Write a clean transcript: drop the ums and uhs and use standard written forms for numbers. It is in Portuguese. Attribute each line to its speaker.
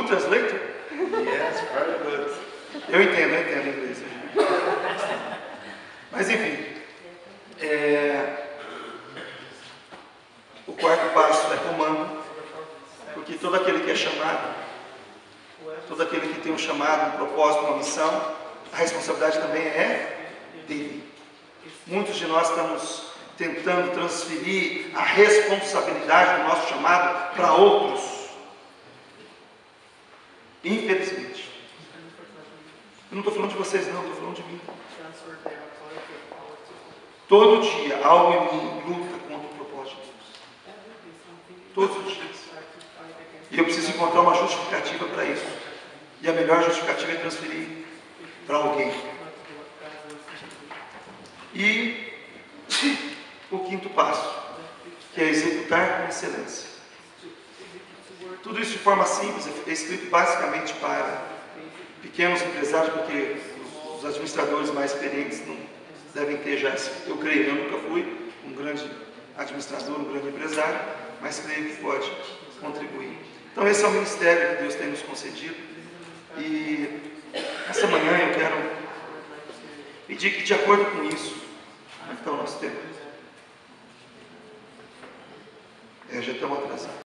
Speaker 1: Good translator?
Speaker 2: Yes, very good.
Speaker 1: Eu entendo inglês. Mas enfim, o quarto passo é comando, porque todo aquele que é chamado, todo aquele que tem um chamado, um propósito, uma missão, a responsabilidade também é dele. Muitos de nós estamos tentando transferir a responsabilidade do nosso chamado para outros. Infelizmente. Eu não estou falando de vocês não, estou falando de mim. Todo dia, algo em mim luta contra o propósito de Deus. Todos os dias. E eu preciso encontrar uma justificativa para isso. E a melhor justificativa é transferir para alguém. E o quinto passo, que é executar com excelência. Tudo isso de forma simples, é escrito basicamente para pequenos empresários, porque os administradores mais experientes não devem ter já, eu creio, eu nunca fui um grande administrador, um grande empresário, mas creio que pode contribuir. Então esse é o ministério que Deus tem nos concedido, e essa manhã eu quero pedir que, de acordo com isso, como é que está o nosso tempo? Já estamos atrasados.